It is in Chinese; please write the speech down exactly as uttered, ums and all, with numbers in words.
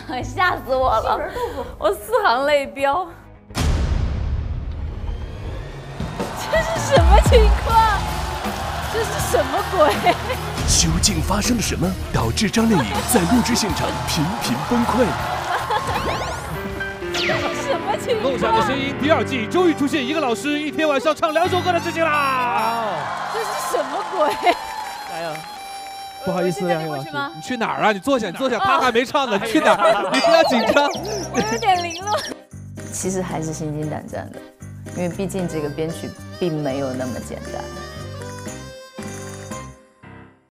吓死我了！我四行泪飙。这是什么情况？这是什么鬼？ 究竟发生了什么，导致张靓颖在录制现场频频崩溃？ 这是什么情况？ 梦想的声音第二季终于出现一个老师一天晚上唱两首歌的事情啦！ 这是什么鬼？ 加油！ 不好意思，亮颖老师， 吗？ 你去哪儿啊？你坐下，你坐下，他还没唱呢，你去哪儿？你不要紧张。 我有点凌乱。 其实还是心惊胆战的，因为毕竟这个编曲并没有那么简单。